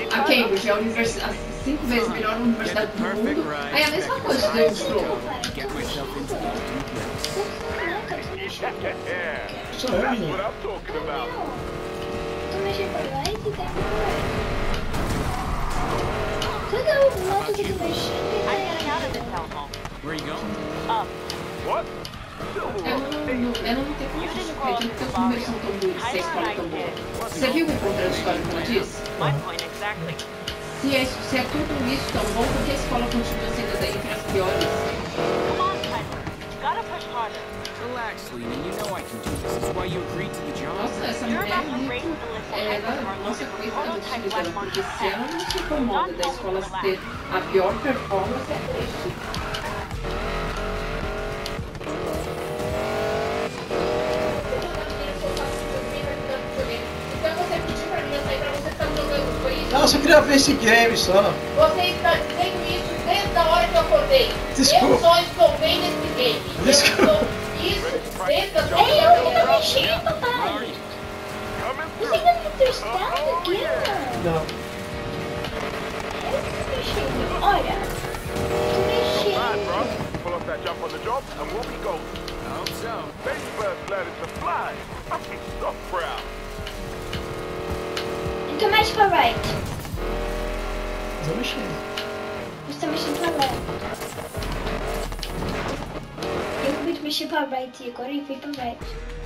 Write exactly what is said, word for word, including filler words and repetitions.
a Cambridge é a, universi a cinco vezes melhor universidade do mundo. Aí é a mesma coisa que eu estou. Sou eu, menino. Tu mexer pra lá e ficar pra lá. Cadê o moto que tu mexendo? Where are you going? What? Eu não, eu não tenho como justificar que os números são tão bons, se a escola é tão boa. Você viu o contraditório que ela disse? Se é, se é tudo isso tão bom, por que a escola continua sendo entre as piores? Relax, Lena. You know I can do this. This is why you agreed to the job. Nossa, essa mulher é muito... Ela, nossa, coitada do filho dela, porque se ela não se incomoda da escola ter a pior performance, é triste. Então você pediu pra mim eu sair pra você ficar jogando, foi isso? Não, eu só queria ver esse game só. Você está dizendo isso desde a hora que eu acordei. Desculpa. Eu só estou bem nesse game. Desculpa. Eu estou isso desde a hora Ei, eu não tô mexendo, pai. Você ainda não tem estado aqui, mano? Não. Eu não tô mexendo. Olha. Tô mexendo. Pull off that jump on the job and we'll be golden. I hope so. Baby bird's learning to fly. I'm so proud. Então mexe pra right. Tô mexendo. Você tá mexendo pra left. Eu acabei de mexer pra right e agora eu fui pra right.